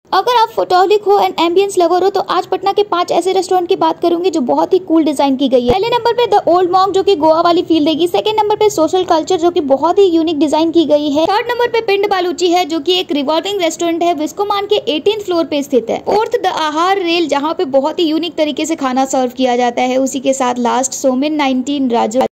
अगर आप फोटोहॉलिक हो एंड एम्बियंस लवर हो तो आज पटना के 5 ऐसे रेस्टोरेंट की बात करूंगी जो बहुत ही कूल डिजाइन की गई है। पहले नंबर पे द ओल्ड मॉन्क जो कि गोवा वाली फील देगी। सेकंड नंबर पे सोशल कल्चर जो कि बहुत ही यूनिक डिजाइन की गई है। थर्ड नंबर पे पिंड बालूची है जो कि एक रिवॉल्विंग रेस्टोरेंट है, विस्कोमान के 18th फ्लोर पे स्थित है। फोर्थ द आहार रेल जहाँ पे बहुत ही यूनिक तरीके से खाना सर्व किया जाता है। उसी के साथ लास्ट सोमिन 19 राजू